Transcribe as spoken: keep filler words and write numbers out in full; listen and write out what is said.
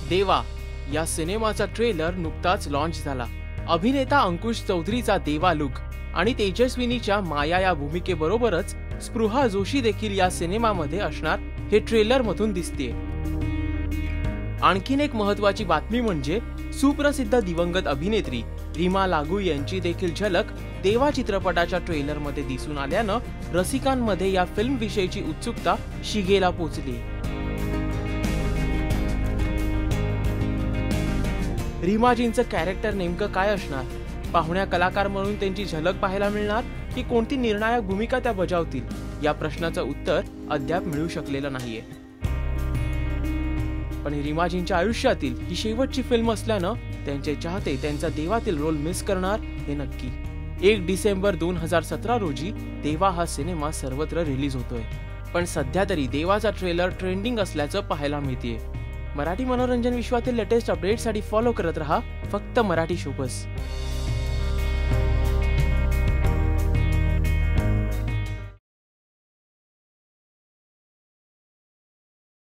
देवा या सिनेमाचा ट्रेलर नुकताच लॉन्च झाला. अभिनेता अंकुश चौधरीचा देवा लुक आणि तेजस्विनीच्या माया या भूमिकेबरोबरच स्पृहा जोशी देखील या सिनेमामध्ये असणार हे ट्रेलर मधून दिसतेय. आणखीन एक महत्वाची बातमी म्हणजे सुप्रसिद्ध दिवंगत अभिनेत्री रीमा लागू यांची देखील झलक देवा चित्रपटाच्या ट्रेलर मध्ये दिसून आल्यानं रसिकांमध्ये या फिल्म विषयीची उत्सुकता शिगेला पोहोचली. रीमाजींचं कॅरेक्टर नेमकं काय असणार? पाहुण्या कलाकार म्हणून त्यांची झलक पाहायला मिळणार की कोणती निर्णायक भूमिका त्या बजावतील? या प्रश्नाचं उत्तर अद्याप मिळू शकलेलं नाहीये. पण रीमाजींच्या आयुष्यातील ही शेवटची फिल्म असल्यानं त्यांचे चाहते त्यांचा देवातील रोल मिस करणार हे नक्की. एक डिसेंबर दोन हजार सतरा रोजी देवा हा सिनेमा सर्वत्र रिलीज होतोय. पण सध्या तरी देवाचा ट्रेलर ट्रेंडिंग असल्याचं पाहायला मिळतेय. मराठी मनोरंजन विश्वातील लेटेस्ट अपडेट्ससाठी फॉलो करत रहा फक्त मराठी शोबज.